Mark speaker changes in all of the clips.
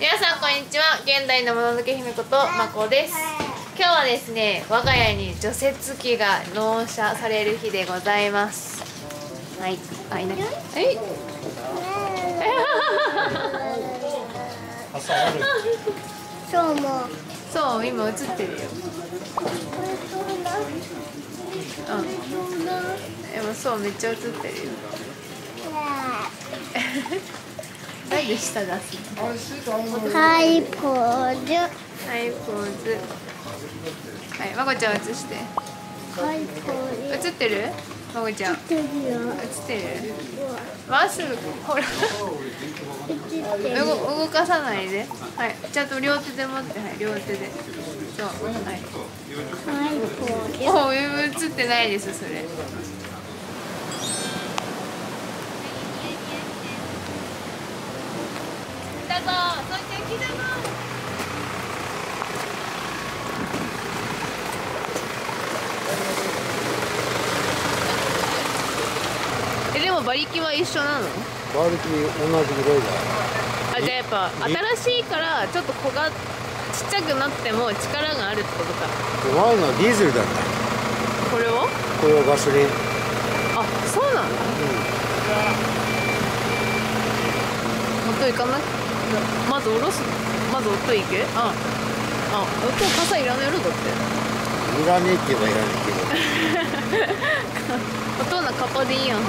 Speaker 1: 皆さんこんにちは。現代のもののけ姫ことまこです。今日はですね、我が家に除雪機が納車される日でございます。はい、あ、いない。はい。そう、今映ってるよ。うん。でもそう、めっちゃ映ってるよ。なんで舌出すの？
Speaker 2: ハイポーズ。
Speaker 1: はい、ポーズ。はい、まこちゃん映して。
Speaker 2: ハイポーズ。
Speaker 1: 映ってる？まこちゃん。映ってる。まっすぐ、ほら。動かさないで。はい、ちゃんと両手で持って、はい、両手で。そう、はい。
Speaker 2: ハイポーズ。
Speaker 1: お、映ってないです、それ。だぞ、そして雪だぞ。でも馬力は一緒なの？
Speaker 3: 馬力同じぐらいだ。
Speaker 1: あ、じゃあやっぱ新しいからちょっと小がちっちゃくなっても力があるってことか。
Speaker 3: 前のはディーゼルだった。
Speaker 1: これを？
Speaker 3: これはガソリン。
Speaker 1: あ、そうなんだ。音いかなきゃ。まず下ろす。まず音いけ？あ、音傘いらないやろだって。
Speaker 3: いらねえって言えばいらねえけど。
Speaker 1: 音のカッパでいいやん。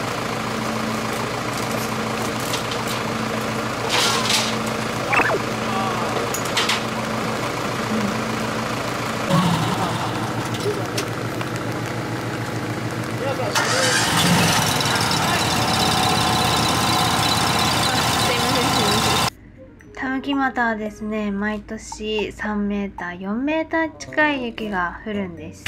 Speaker 1: たぬき俣はですね、毎年3メーター、4メーター近い雪が降るんです。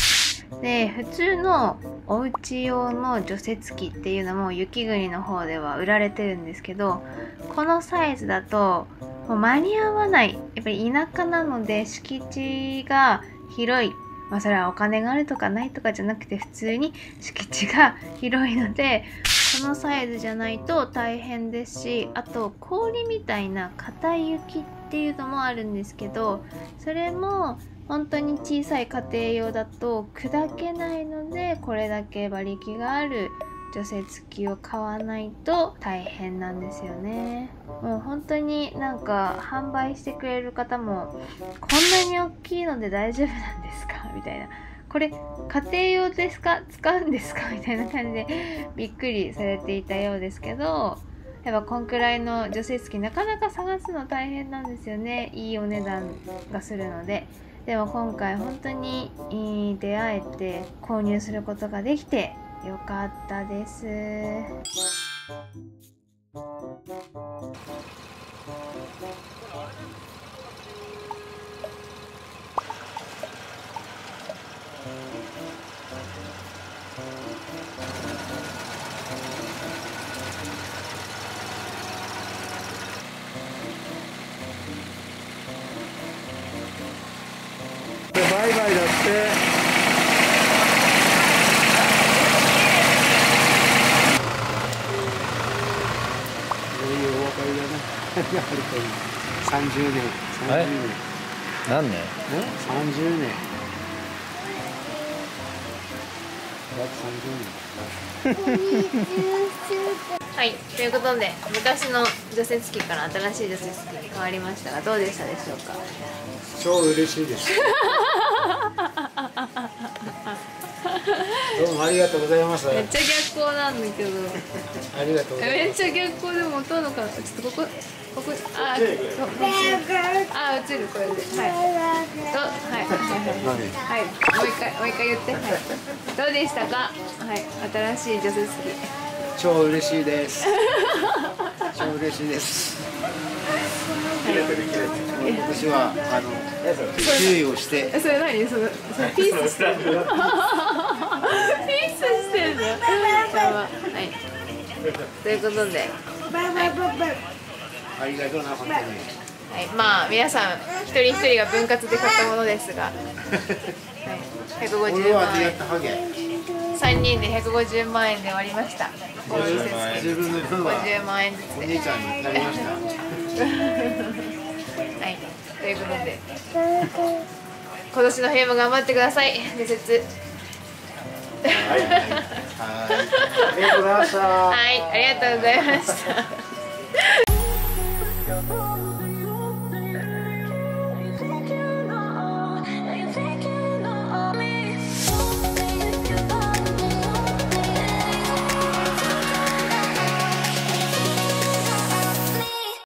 Speaker 1: で、普通のお家用の除雪機っていうのも雪国の方では売られてるんですけど、このサイズだともう間に合わない。やっぱり田舎なので敷地が広い。まあそれはお金があるとかないとかじゃなくて、普通に敷地が広いので、このサイズじゃないと大変ですし、あと氷みたいな硬い雪っていうのもあるんですけど、それも本当に小さい家庭用だと砕けないので、これだけ馬力がある除雪機を買わないと大変なんですよね。もう本当になんか販売してくれる方も、こんなに大きいので大丈夫なんですかみたいな。これ家庭用ですか？使うんですか？みたいな感じでびっくりされていたようですけど、やっぱこんくらいの除雪機なかなか探すの大変なんですよね。いいお値段がするので。でも今回本当に出会えて購入することができてよかったです。
Speaker 3: バイバイだって。いいお別れだね。30年。
Speaker 4: 何年
Speaker 3: ？30年。
Speaker 1: はい、ということで昔の除雪機から新しい除雪機に変わりましたが、どうでしたでしょうか？
Speaker 3: 超嬉しいです。どうもありがとうございます。
Speaker 1: めっちゃ逆光なんだけど。
Speaker 3: ありがとうございます。
Speaker 1: めっちゃ逆光でも音のかな。ちょっとここあ、映るこれで。はい。はい、もう一回言って。はい。どうでしたか？はい、新しい除雪機。
Speaker 3: 超嬉しいです。超嬉しいです。私は注意をして。
Speaker 1: それ何？それピースしてる。ピースしてるの。はい。ということで。
Speaker 3: ありがとうな本当に。
Speaker 1: はい、まあ皆さん一人一人が分割で買ったものですが、はい、150万円。3人で150万円で終わりました。
Speaker 3: 自分の分は
Speaker 1: 50万円ずつで。
Speaker 3: お兄ちゃんになりました。
Speaker 1: はい、ということで今年の冬も頑張ってください。で説
Speaker 3: はい、ありがとうございました。
Speaker 1: はい、ありがとうございました。